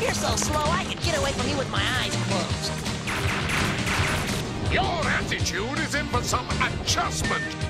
You're so slow, I could get away from you with my eyes closed. Your attitude is in for some adjustment.